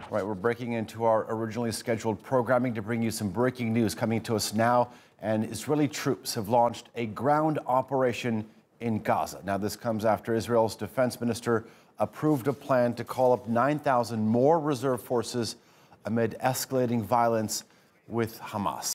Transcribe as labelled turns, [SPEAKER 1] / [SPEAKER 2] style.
[SPEAKER 1] Right, we're breaking into our originally scheduled programming to bring you some breaking news coming to us now. And Israeli troops have launched a ground operation in Gaza. Now, this comes after Israel's defense minister approved a plan to call up 9,000 more reserve forces amid escalating violence with Hamas.